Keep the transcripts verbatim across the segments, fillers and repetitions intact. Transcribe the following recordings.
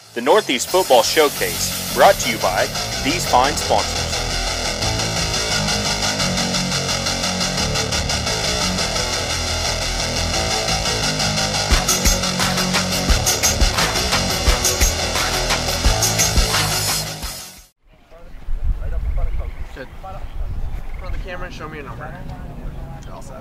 The Northeast Football Showcase, brought to you by these fine sponsors. Good. Run the camera and show me your number. All set.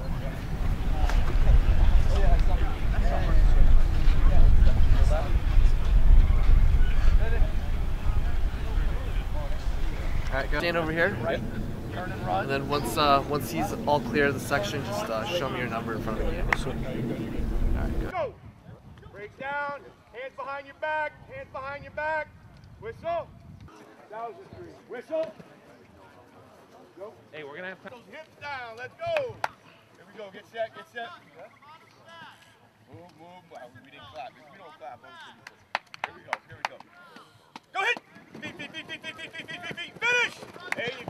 Alright, go. Stand over here. Right. Turn and run. And then once uh, once he's all clear of the section, just uh, show me your number in front of the camera. Alright, go. Go! Break down. Hands behind your back. Hands behind your back. Whistle. That was a three. Whistle. Go. Hey, we're gonna have those hips down. Let's go. Here we go. Get set. Get set. Move, move. Wow, we didn't clap. We don't clap. Here we go. Here we go. Go ahead. Feet, feet, feet, feet, feet, feet, feet, feet, feet, feet. Finish. There you go.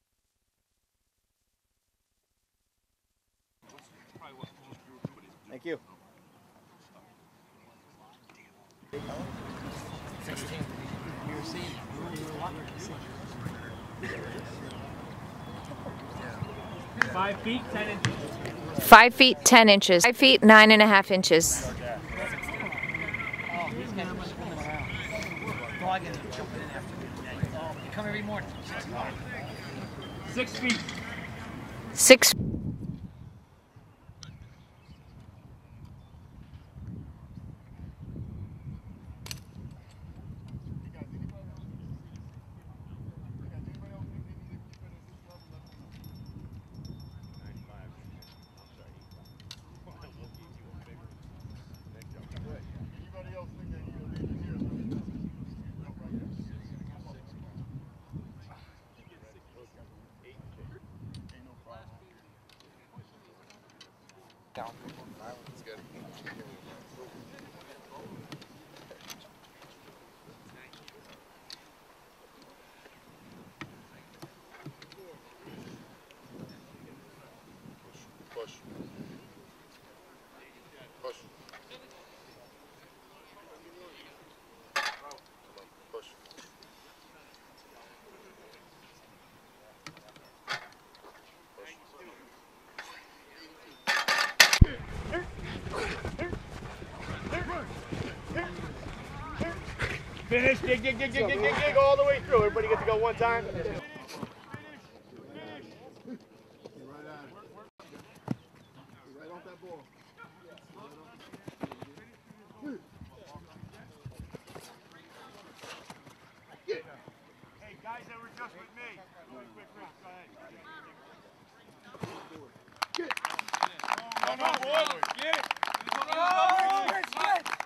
Thank you. sixteen. You're seeing. five feet, ten inches. Five feet, ten inches. Five feet, nine and a half inches. Come every morning. Six feet. Six. Down. That's good. Push. Push. Push. Finish, dig, dig, dig, dig, dig, dig, dig, all the way through. Everybody get to go one time. Finish, finish, finish. Right on. Right off that ball. Hey, guys that were just with me. Quick, quick, quick. Go ahead. Get. No, no, boy. Get. Oh,